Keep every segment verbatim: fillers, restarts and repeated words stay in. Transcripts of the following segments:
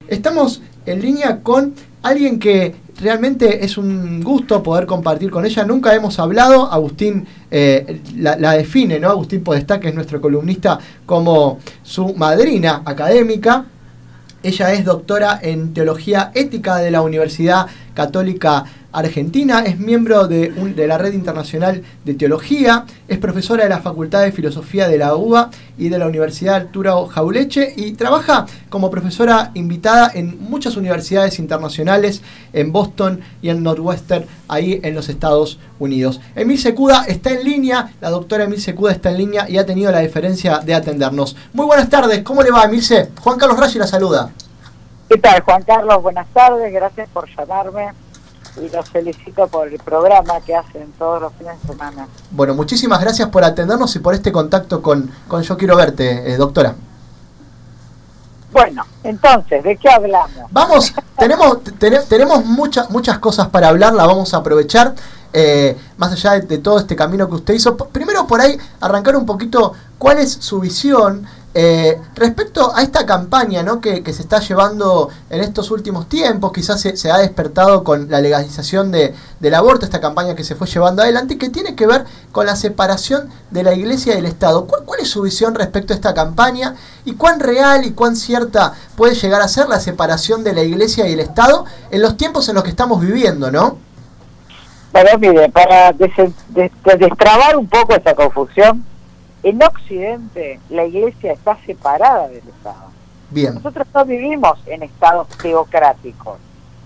Estamos en línea con alguien que realmente es un gusto poder compartir con ella. Nunca hemos hablado. Agustín eh, la, la define, ¿no? Agustín Podestá, que es nuestro columnista, como su madrina académica. Ella es doctora en Teología Ética de la Universidad Católica Argentina, es miembro de, un, de la Red Internacional de Teología, es profesora de la Facultad de Filosofía de la U B A y de la Universidad Arturo Jauretche y trabaja como profesora invitada en muchas universidades internacionales en Boston y en Northwestern, ahí en los Estados Unidos. Emil Secuda está en línea, la doctora Emil Secuda está en línea y ha tenido la deferencia de atendernos. Muy buenas tardes, ¿cómo le va, Emilce? Juan Carlos Raggi la saluda. ¿Qué tal, Juan Carlos? Buenas tardes, gracias por llamarme y los felicito por el programa que hacen todos los fines de semana. Bueno, muchísimas gracias por atendernos y por este contacto con, con Yo Quiero Verte, eh, doctora. Bueno, entonces, ¿de qué hablamos? Vamos, tenemos ten, tenemos muchas muchas cosas para hablar, la vamos a aprovechar, eh, más allá de, de todo este camino que usted hizo. Primero, por ahí, arrancar un poquito cuál es su visión Eh, respecto a esta campaña, ¿no? que, que se está llevando en estos últimos tiempos. Quizás se, se ha despertado con la legalización de, del aborto, esta campaña que se fue llevando adelante, que tiene que ver con la separación de la Iglesia y del Estado. ¿Cuál, cuál es su visión respecto a esta campaña y cuán real y cuán cierta puede llegar a ser la separación de la Iglesia y el Estado en los tiempos en los que estamos viviendo, ¿no? Bueno, mire, para des des destrabar un poco esa confusión, en Occidente la Iglesia está separada del Estado. Bien. Nosotros no vivimos en estados teocráticos.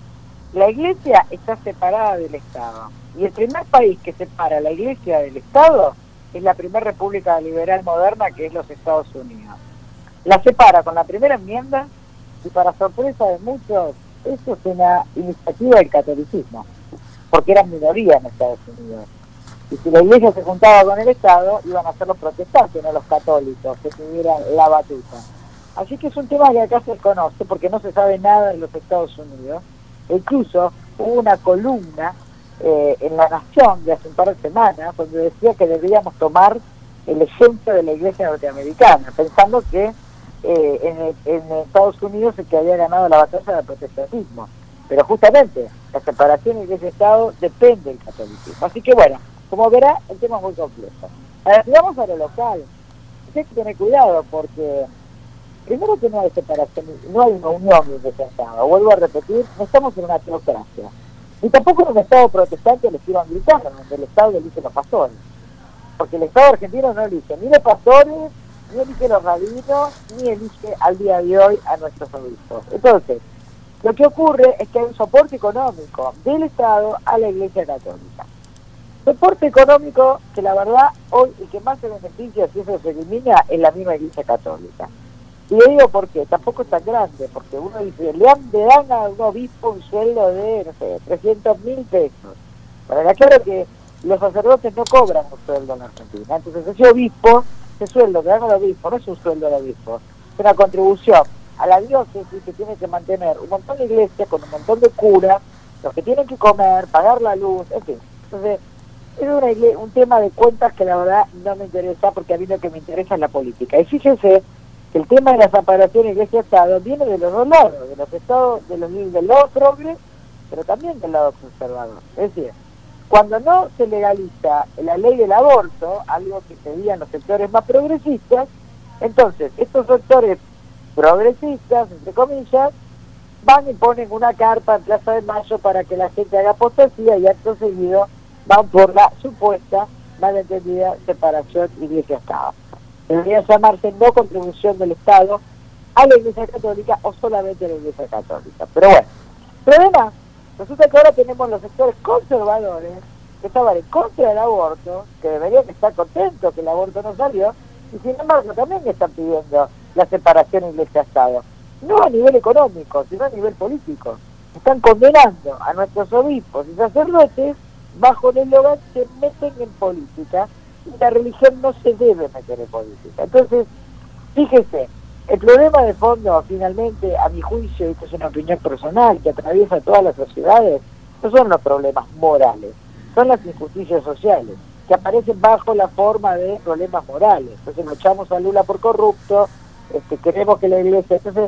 La Iglesia está separada del Estado. Y el primer país que separa la Iglesia del Estado es la primera república liberal moderna, que es los Estados Unidos. La separa con la primera enmienda y, para sorpresa de muchos, eso es una iniciativa del catolicismo, porque eran minoría en Estados Unidos. Y si la Iglesia se juntaba con el Estado, iban a ser los protestantes, no los católicos, que tuvieran la batuta. Así que es un tema que acá se conoce, porque no se sabe nada de los Estados Unidos. E incluso hubo una columna eh, en La Nación de hace un par de semanas, donde decía que deberíamos tomar el ejemplo de la Iglesia norteamericana, pensando que eh, en, el, en Estados Unidos es que había ganado la batalla del protestantismo. Pero justamente, la separación Iglesia-Estado depende del catolicismo. Así que bueno, como verá, el tema es muy complejo. Ahora, si vamos a lo local, hay que tener cuidado porque, primero que no hay separación, no hay una unión Iglesia-Estado. Vuelvo a repetir, no estamos en una teocracia. Ni tampoco en un Estado protestante al estilo anglicano, donde el Estado elige los pastores. Porque el Estado argentino no elige ni los pastores, ni elige los rabinos, ni elige al día de hoy a nuestros obispos. Entonces, lo que ocurre es que hay un soporte económico del Estado a la Iglesia Católica. Soporte económico que la verdad hoy el que más se beneficia si eso se elimina es la misma Iglesia Católica. Y le digo por qué, tampoco es tan grande, porque uno dice, le dan, le dan a un obispo un sueldo de, no sé, trescientos mil pesos. Para claro que los sacerdotes no cobran un sueldo en Argentina. Entonces ese obispo, ese sueldo que dan al obispo, no es un sueldo al obispo, es una contribución a la diócesis que tiene que mantener un montón de iglesias con un montón de curas, los que tienen que comer, pagar la luz, en fin. Entonces, es una, un tema de cuentas que la verdad no me interesa, porque a mí lo que me interesa es la política. Y fíjense que el tema de la separación Iglesia-Estado viene de los dos lados, de los estados, de los del lado progre, pero también del lado conservador. Es decir, cuando no se legaliza la ley del aborto, algo que pedían los sectores más progresistas, entonces estos sectores progresistas, entre comillas, van y ponen una carpa en Plaza de Mayo para que la gente haga apostasía y acto seguido van por la supuesta, mal entendida, separación Iglesia-Estado. Debería llamarse no contribución del Estado a la Iglesia Católica o solamente a la Iglesia Católica. Pero bueno, pero además, resulta que ahora tenemos los sectores conservadores que estaban en contra del aborto, que deberían estar contentos que el aborto no salió, y sin embargo también están pidiendo la separación Iglesia-Estado. No a nivel económico, sino a nivel político. Están condenando a nuestros obispos y sacerdotes bajo el eslogan se meten en política y la religión no se debe meter en política. Entonces, fíjese, el problema de fondo, finalmente, a mi juicio, y esto es una opinión personal que atraviesa todas las sociedades, no son los problemas morales, son las injusticias sociales, que aparecen bajo la forma de problemas morales. Entonces, nos echamos a Lula por corrupto, este, queremos que la iglesia... Entonces,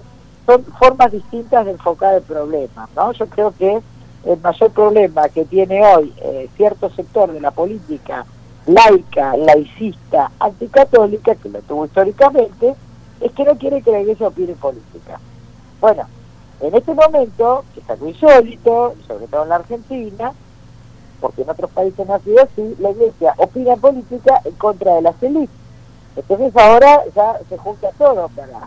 son formas distintas de enfocar el problema, ¿no? Yo creo que el mayor problema que tiene hoy eh, cierto sector de la política laica, laicista, anticatólica, que lo tuvo históricamente, es que no quiere que la Iglesia opine política. Bueno, en este momento, que es algo insólito, sobre todo en la Argentina, porque en otros países no ha sido así, la Iglesia opina política en contra de las élites. Entonces ahora ya se junta todo para,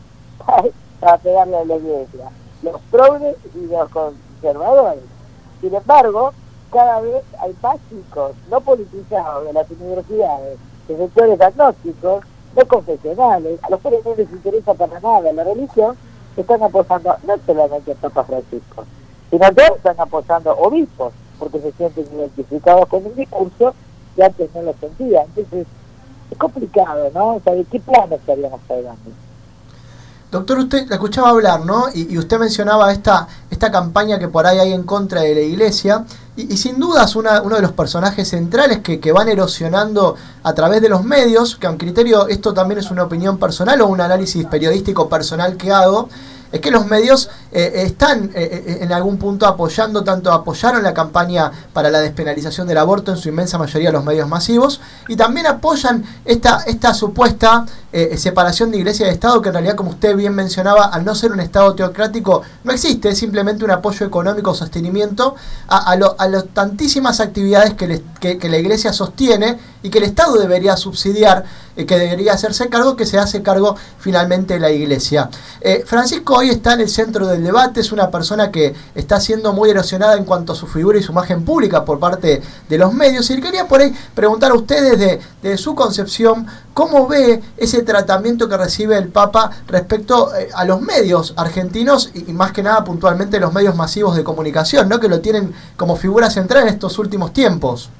para pegarle a la Iglesia, los progres y los conservadores. Sin embargo, cada vez hay más chicos no politizados de las universidades, de sectores agnósticos, no confesionales, a los cuales no les interesa para nada la religión, que están apoyando no solamente al Papa Francisco, sino que están apoyando obispos, porque se sienten identificados con un discurso que antes no lo sentían. Entonces, es complicado, ¿no? O sea, ¿de qué plano estaríamos hablando? Doctor, usted la escuchaba hablar, ¿no? Y, y usted mencionaba esta, esta campaña que por ahí hay en contra de la Iglesia, y, y sin duda es una, uno de los personajes centrales que, que van erosionando a través de los medios, que a un criterio, esto también es una opinión personal o un análisis periodístico personal que hago, es que los medios eh, están eh, en algún punto apoyando, tanto apoyaron la campaña para la despenalización del aborto, en su inmensa mayoría los medios masivos, y también apoyan esta, esta supuesta eh, separación de Iglesia y de Estado, que en realidad, como usted bien mencionaba, al no ser un Estado teocrático, no existe, es simplemente un apoyo económico, sostenimiento a, a, lo, a las tantísimas actividades que, les, que, que la Iglesia sostiene y que el Estado debería subsidiar, eh, que debería hacerse cargo, que se hace cargo finalmente la Iglesia. Eh, Francisco hoy está en el centro del debate, es una persona que está siendo muy erosionada en cuanto a su figura y su imagen pública por parte de los medios, y le quería por ahí preguntar a ustedes de, de su concepción, ¿cómo ve ese tratamiento que recibe el Papa respecto eh, a los medios argentinos y, y más que nada puntualmente los medios masivos de comunicación, ¿no? Que lo tienen como figura central en estos últimos tiempos?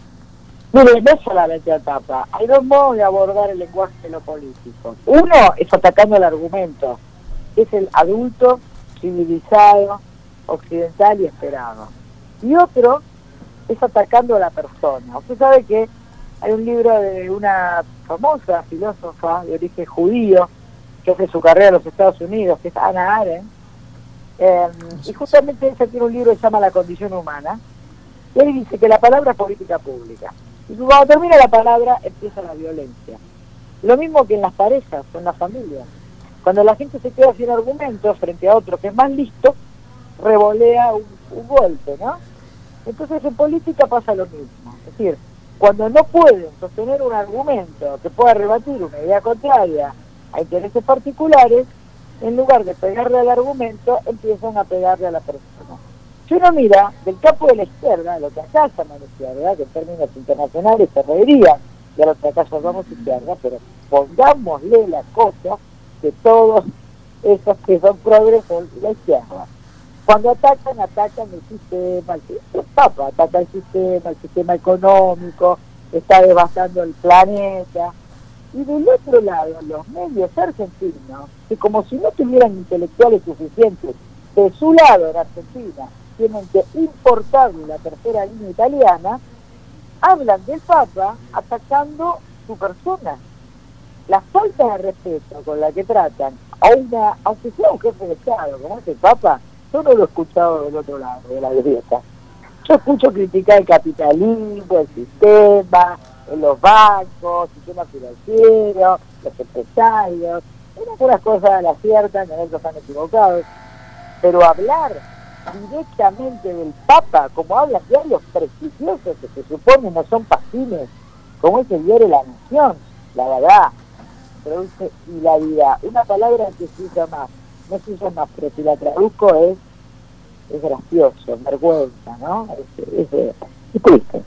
Mire, no solamente al Papa, hay dos modos de abordar el lenguaje de lo político. Uno es atacando el argumento, que es el adulto, civilizado, occidental y esperado. Y otro es atacando a la persona. Usted sabe que hay un libro de una famosa filósofa de origen judío que hace su carrera en los Estados Unidos, que es Hannah Arendt, eh, y justamente ella tiene un libro que se llama La condición humana, y ahí dice que la palabra es política pública. Y cuando termina la palabra, empieza la violencia. Lo mismo que en las parejas o en las familias. Cuando la gente se queda sin argumentos frente a otro que es más listo, revolea un, un golpe, ¿no? Entonces en política pasa lo mismo. Es decir, cuando no pueden sostener un argumento que pueda rebatir una idea contraria a intereses particulares, en lugar de pegarle al argumento, empiezan a pegarle a la persona. Si uno mira del campo de la izquierda, lo que acá llaman izquierda, que en términos internacionales se reirían de lo que acá llamamos izquierda, pero pongámosle la cosa que todos esos que son progres son la izquierda. Cuando atacan, atacan el sistema, el, el Papa ataca el sistema, el sistema económico, está devastando el planeta. Y del otro lado, los medios argentinos, que como si no tuvieran intelectuales suficientes de su lado en Argentina, tienen que importarle la tercera línea italiana, hablan del Papa atacando su persona. La falta de respeto con la que tratan a una, aunque sea un jefe de Estado como es el Papa, yo no lo he escuchado del otro lado de la grieta. Yo escucho criticar el capitalismo, el sistema, los bancos, el sistema financiero, los empresarios, en algunas cosas las aciertan, en otras están equivocados, pero hablar directamente del Papa, como hablan diarios prestigiosos que se supone no son pasines, como es el diario La Nación, la verdad, produce hilaridad. Una palabra que se usa más, no se usa más, pero si la traduzco es, es gracioso, vergüenza, ¿no? Es, es, es, es triste.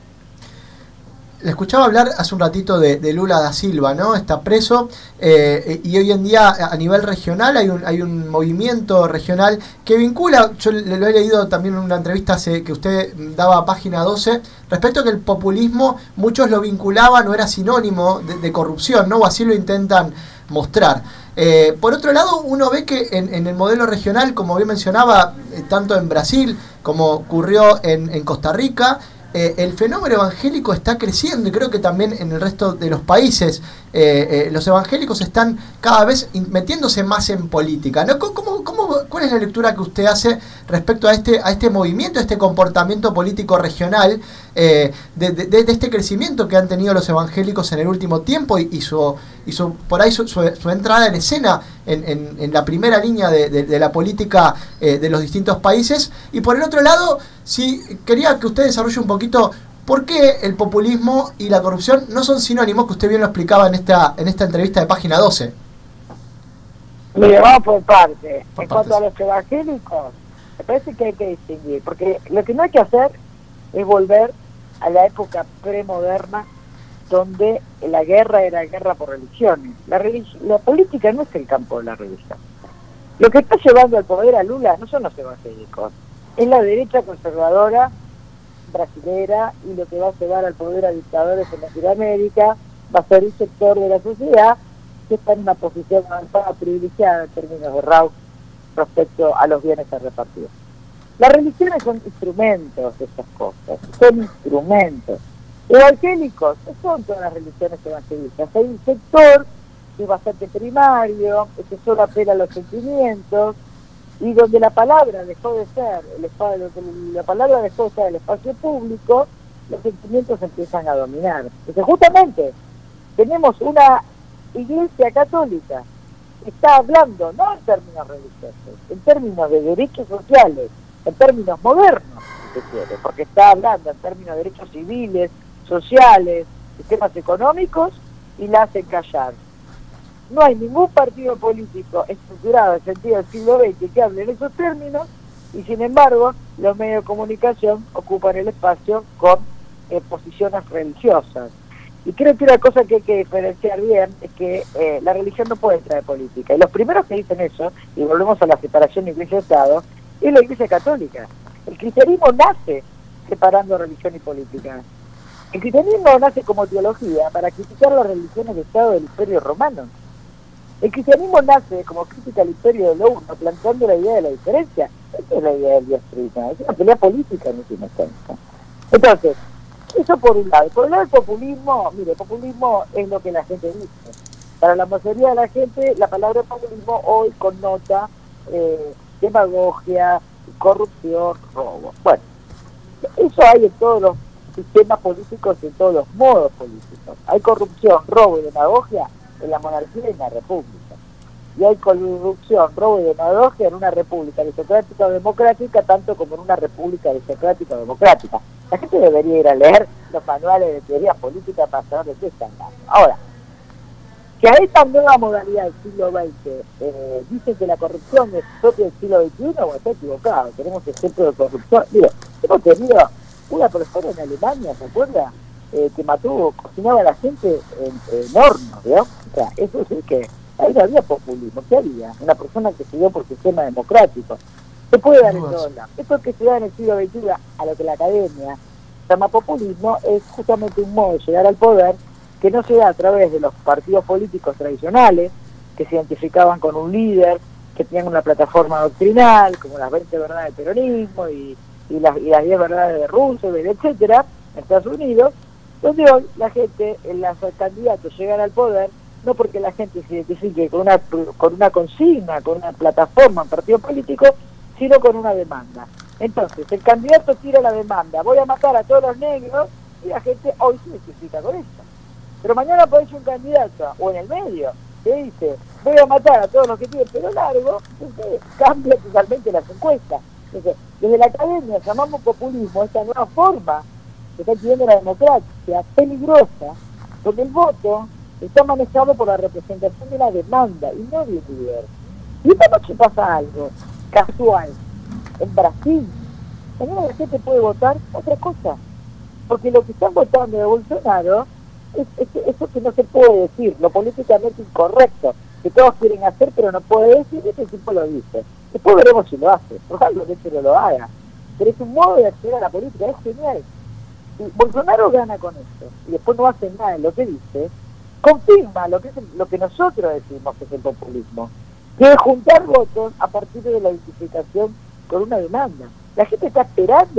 Le escuchaba hablar hace un ratito de, de Lula da Silva, ¿no? Está preso eh, y hoy en día a nivel regional hay un, hay un movimiento regional que vincula, yo le, lo he leído también en una entrevista que usted daba a Página doce, respecto a que el populismo muchos lo vinculaban o era sinónimo de, de corrupción, ¿no? O así lo intentan mostrar. Eh, por otro lado, uno ve que en, en el modelo regional, como bien mencionaba, eh, tanto en Brasil como ocurrió en, en Costa Rica, eh, el fenómeno evangélico está creciendo y creo que también en el resto de los países eh, eh, los evangélicos están cada vez metiéndose más en política, ¿no? ¿Cómo, cómo, ¿Cuál es la lectura que usted hace respecto a este, a este movimiento, a este comportamiento político regional, eh, de, de, de este crecimiento que han tenido los evangélicos en el último tiempo y, y, su, y su, por ahí su, su, su entrada en escena en, en, en la primera línea de, de, de la política eh, de los distintos países? Y por el otro lado, sí, quería que usted desarrolle un poquito por qué el populismo y la corrupción no son sinónimos, que usted bien lo explicaba en esta, en esta entrevista de Página doce. Mire, vamos por parte. Por en partes. Cuanto a los evangélicos, me parece que hay que distinguir, porque lo que no hay que hacer es volver a la época premoderna, donde la guerra era guerra por religiones. La, religi la política no es el campo de la religión. Lo que está llevando al poder a Lula no son los evangélicos, es la derecha conservadora brasilera, y lo que va a llevar al poder a dictadores en Latinoamérica va a ser un sector de la sociedad que está en una posición avanzada privilegiada en términos de R A U respecto a los bienes a repartir. Las religiones son instrumentos de esas cosas, son instrumentos. Evangélicos no son todas las religiones evangelistas, hay un sector que es bastante primario, que solo apela a los sentimientos, y donde la palabra dejó de ser el espacio, la palabra dejó de ser el espacio público, los sentimientos empiezan a dominar. Entonces justamente tenemos una iglesia católica que está hablando no en términos religiosos, en términos de derechos sociales, en términos modernos, si se quiere, porque está hablando en términos de derechos civiles, sociales, sistemas económicos, y la hacen callar. No hay ningún partido político estructurado en el sentido del siglo veinte que hable en esos términos, y sin embargo los medios de comunicación ocupan el espacio con eh, posiciones religiosas. Y creo que una cosa que hay que diferenciar bien es que eh, la religión no puede traer política. Y los primeros que dicen eso, y volvemos a la separación Iglesia-Estado, es la Iglesia Católica. El cristianismo nace separando religión y política. El cristianismo nace como teología para criticar las religiones de Estado del Imperio Romano. El cristianismo nace como crítica al imperio de lo uno, planteando la idea de la diferencia. Esa es la idea del Dios Trino, es una pelea política en última instancia. Entonces, eso por un lado. Por un lado el populismo, mire, el populismo es lo que la gente dice. Para la mayoría de la gente, la palabra populismo hoy connota eh, demagogia, corrupción, robo. Bueno, eso hay en todos los sistemas políticos y en todos los modos políticos. Hay corrupción, robo y demagogia en la monarquía y en la república. Y hay corrupción, robo y demagogia en una república aristocrática o democrática, tanto como en una república aristocrática o democrática. La gente debería ir a leer los manuales de teoría política para saber de qué están hablando. Ahora, que a esta nueva modalidad del siglo veinte eh, dicen que la corrupción es propia del siglo veintiuno, bueno, está equivocado. Tenemos ejemplos de corrupción. Digo, hemos tenido una persona en Alemania, ¿se acuerda? Eh, que mató, cocinaba a la gente en, en hornos, ¿no? O sea, eso es el que... Ahí no había populismo, ¿qué había? Una persona que se dio por sistema democrático. Se puede dar en todos lados. Esto que se da en el siglo veintiuno, a lo que la academia llama populismo, es justamente un modo de llegar al poder que no se da a través de los partidos políticos tradicionales, que se identificaban con un líder, que tenían una plataforma doctrinal, como las veinte verdades del peronismo y, y, las, y las diez verdades de Roosevelt, etcétera, en Estados Unidos, donde hoy la gente, los candidatos llegan al poder no porque la gente se identifique con una, con una consigna, con una plataforma, un partido político, sino con una demanda. Entonces, el candidato tira la demanda, voy a matar a todos los negros, y la gente hoy se identifica con esto. Pero mañana aparece un candidato, o en el medio, que dice, voy a matar a todos los que tienen pelo largo, entonces cambia totalmente las encuestas. Entonces, desde la academia llamamos populismo esta nueva forma que está pidiendo la democracia, peligrosa, donde el voto está manejado por la representación de la demanda y no de un líder. Y esta noche pasa algo casual. En Brasil, mañana la gente puede votar otra cosa. Porque lo que están votando de Bolsonaro es, es eso que no se puede decir, lo políticamente incorrecto, que todos quieren hacer pero no puede decir, y ese tipo lo dice. Después veremos si lo hace, probablemente no lo haga. Pero es un modo de acceder a la política, es genial. Y Bolsonaro gana con esto, y después no hace nada en lo que dice, confirma lo que es el, lo que nosotros decimos que es el populismo, que es juntar votos a partir de la identificación con una demanda. La gente está esperando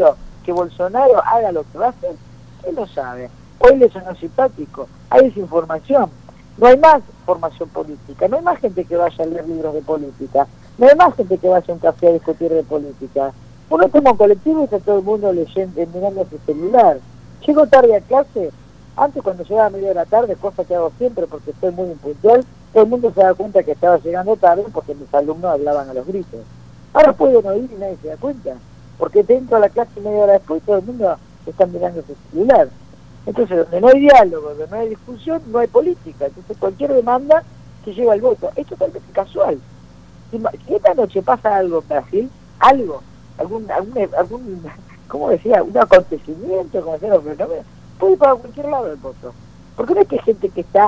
que Bolsonaro haga lo que va a hacer? Él lo sabe. Hoy le sonó simpático. Hay desinformación. No hay más formación política. No hay más gente que vaya a leer libros de política. No hay más gente que vaya a un café a discutir de política. Uno toma un colectivo y está todo el mundo leyendo, mirando su celular. Llego tarde a clase. Antes, cuando llegaba a media de la tarde, cosa que hago siempre porque estoy muy impuntual, todo el mundo se da cuenta que estaba llegando tarde porque mis alumnos hablaban a los gritos. Ahora pueden oír y nadie se da cuenta, porque dentro de la clase media hora después todo el mundo está mirando su celular. Entonces, donde no hay diálogo, donde no hay discusión, no hay política. Entonces, cualquier demanda se lleva al voto. Es totalmente casual. Si, si esta noche pasa algo en Brasil, algo, algún, algún, algún ¿cómo decía? Un acontecimiento, como decía, puede ir para cualquier lado el voto. Porque no es que hay gente que está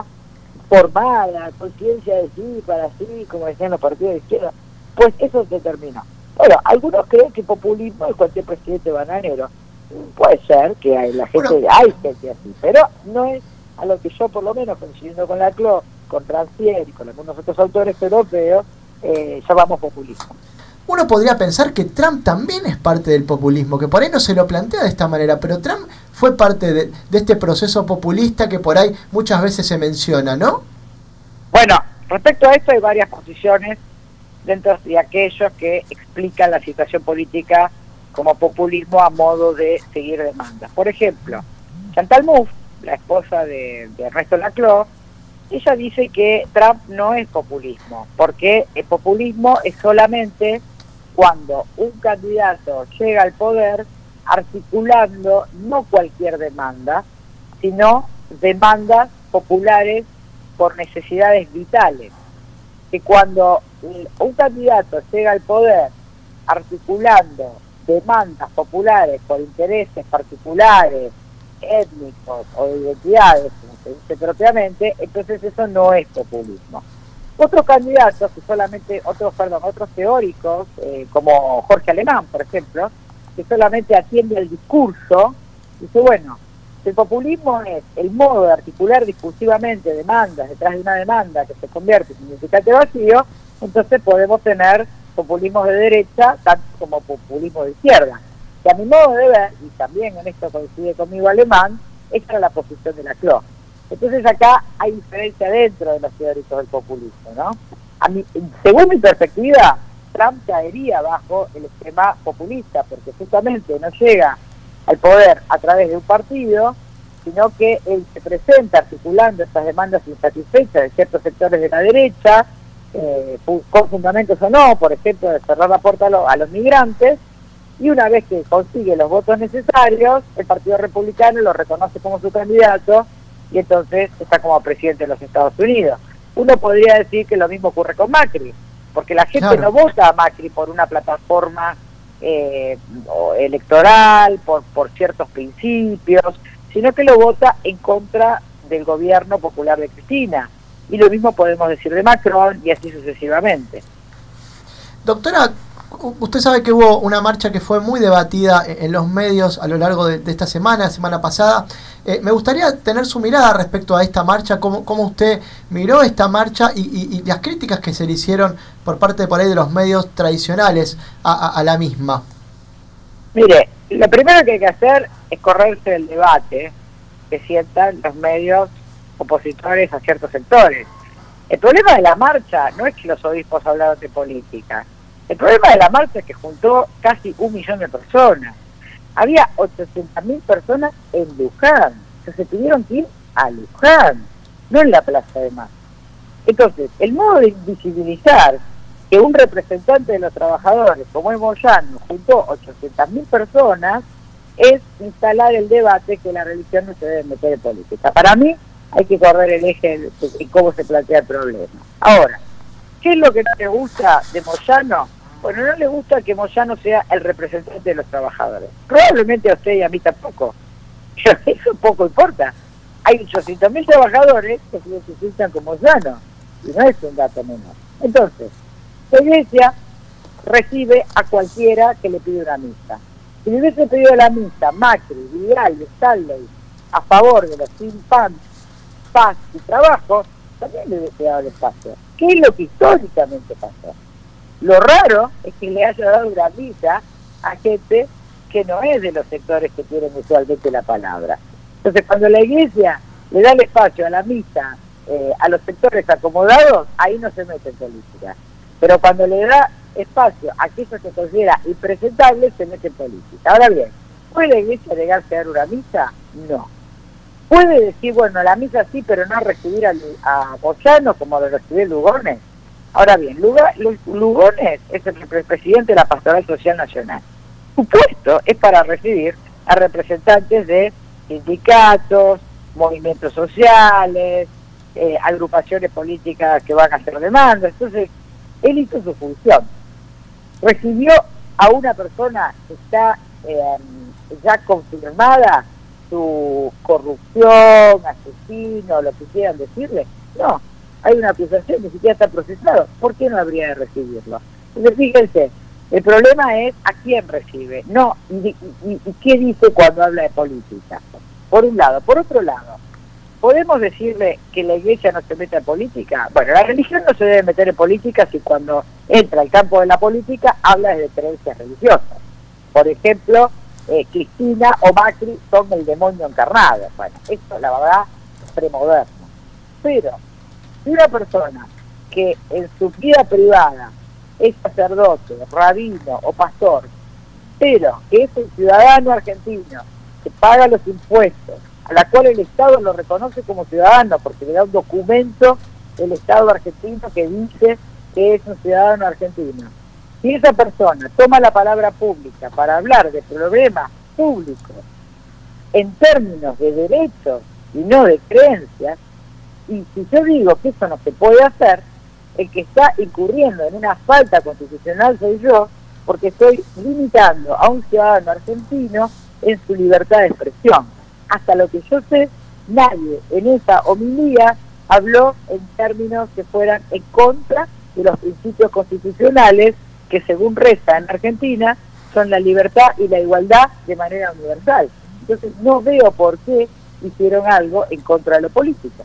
formada, conciencia de sí, para sí, como decían los partidos de izquierda, pues eso se termina. Bueno, algunos creen que populismo es cualquier presidente bananero. Puede ser que hay la gente, bueno, hay gente así, pero no es a lo que yo, por lo menos, coincidiendo con la C L O, con Rancière y con algunos otros autores europeos, eh, llamamos populismo. Uno podría pensar que Trump también es parte del populismo, que por ahí no se lo plantea de esta manera, pero Trump fue parte de, de este proceso populista que por ahí muchas veces se menciona, ¿no? Bueno, respecto a esto hay varias posiciones dentro de aquellos que explican la situación política como populismo a modo de seguir demandas. Por ejemplo, Chantal Mouffe, la esposa de, de Ernesto Laclau, ella dice que Trump no es populismo, porque el populismo es solamente cuando un candidato llega al poder articulando no cualquier demanda, sino demandas populares por necesidades vitales. Que cuando un candidato llega al poder articulando demandas populares por intereses particulares, étnicos o de identidades, como se dice propiamente, entonces eso no es populismo. Otros candidatos, que solamente, otros, perdón, otros teóricos, eh, como Jorge Alemán, por ejemplo, que solamente atiende al discurso, dice, bueno, el populismo es el modo de articular discursivamente demandas detrás de una demanda que se convierte en significante vacío, entonces podemos tener populismo de derecha, tanto como populismo de izquierda. Que a mi modo de ver, y también en esto coincide conmigo Alemán, esta es la posición de Laclau. Entonces acá hay diferencia dentro de los teóricos del populismo, ¿no? A mí, según mi perspectiva, Trump caería bajo el esquema populista, porque justamente no llega al poder a través de un partido, sino que él se presenta articulando estas demandas insatisfechas de ciertos sectores de la derecha, eh, con fundamentos o no, por ejemplo, de cerrar la puerta a, lo, a los migrantes, y una vez que consigue los votos necesarios, el Partido Republicano lo reconoce como su candidato, y entonces está como presidente de los Estados Unidos. Uno podría decir que lo mismo ocurre con Macri, porque la gente claro. no vota a Macri por una plataforma eh, electoral, por, por ciertos principios, sino que lo vota en contra del gobierno popular de Cristina. Y lo mismo podemos decir de Macron y así sucesivamente. Doctora, usted sabe que hubo una marcha que fue muy debatida en los medios a lo largo de, de esta semana, semana pasada. Eh, me gustaría tener su mirada respecto a esta marcha, cómo, cómo usted miró esta marcha y, y, y las críticas que se le hicieron por parte por ahí de los medios tradicionales a, a, a la misma. Mire, lo primero que hay que hacer es correrse el debate que sientan los medios opositores a ciertos sectores. El problema de la marcha no es que los obispos hablaron de política. El problema de la marcha es que juntó casi un millón de personas. Había ochocientas mil personas en Luján. O sea, se tuvieron que ir a Luján, no en la Plaza de Mayo. Entonces, el modo de invisibilizar que un representante de los trabajadores, como es Moyano, juntó ochocientas mil personas, es instalar el debate que la religión no se debe meter en política. Para mí, hay que correr el eje en cómo se plantea el problema. Ahora, ¿qué es lo que no le gusta de Moyano? Bueno, no le gusta que Moyano sea el representante de los trabajadores. Probablemente a usted y a mí tampoco. Pero eso poco importa. Hay ochocientos mil trabajadores que se necesitan como Moyano. Y no es un dato menor. Entonces, la iglesia recibe a cualquiera que le pide una misa. Si le hubiese pedido la misa Macri, Vidal y Stanley a favor de los sin pan, paz y trabajo, también le hubiese dado el espacio. ¿Qué es lo que históricamente pasó? Lo raro es que le haya dado una misa a gente que no es de los sectores que tienen usualmente la palabra. Entonces, cuando la Iglesia le da el espacio a la misa, eh, a los sectores acomodados, ahí no se mete en política. Pero cuando le da espacio a aquello que considera impresentable, se mete en política. Ahora bien, ¿puede la Iglesia negarse a dar una misa? No. ¿Puede decir, bueno, la misa sí, pero no recibir a, a Moyano como lo recibió Lugones? Ahora bien, Lugones es el presidente de la Pastoral Social Nacional. Su puesto es para recibir a representantes de sindicatos, movimientos sociales, eh, agrupaciones políticas que van a hacer demandas. Entonces, él hizo su función. Recibió a una persona que está eh, ya confirmada su corrupción, asesino, lo que quieran decirle. No, hay una acusación, ni siquiera está procesado. ¿Por qué no habría de recibirlo? Entonces, fíjense, el problema es a quién recibe, no, y, y, y qué dice cuando habla de política. Por un lado. Por otro lado, ¿podemos decirle que la Iglesia no se mete en política? Bueno, la religión no se debe meter en política si cuando entra al campo de la política habla de creencias religiosas. Por ejemplo, eh, Cristina o Macri son el demonio encarnado. Bueno, esto la verdad es premoderno. Pero si una persona que en su vida privada es sacerdote, rabino o pastor, pero que es un ciudadano argentino que paga los impuestos, a la cual el Estado lo reconoce como ciudadano porque le da un documento del Estado argentino que dice que es un ciudadano argentino. Si esa persona toma la palabra pública para hablar de problemas públicos en términos de derechos y no de creencias, y si yo digo que eso no se puede hacer, el que está incurriendo en una falta constitucional soy yo, porque estoy limitando a un ciudadano argentino en su libertad de expresión. Hasta lo que yo sé, nadie en esa homilía habló en términos que fueran en contra de los principios constitucionales que, según reza en Argentina, son la libertad y la igualdad de manera universal. Entonces no veo por qué hicieron algo en contra de lo político.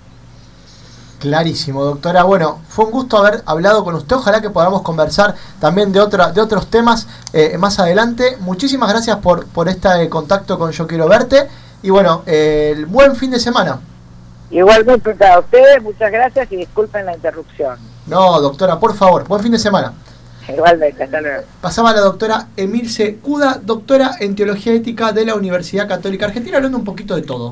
Clarísimo, doctora. Bueno, fue un gusto haber hablado con usted. Ojalá que podamos conversar también de, otra, de otros temas eh, más adelante. Muchísimas gracias por, por este contacto con Yo Quiero Verte. Y bueno, eh, el buen fin de semana. Igualmente a ustedes, muchas gracias y disculpen la interrupción. No, doctora, por favor, buen fin de semana. Igualmente, hasta luego. Pasaba la doctora Emilce Cuda, doctora en Teología Ética de la Universidad Católica Argentina, hablando un poquito de todo.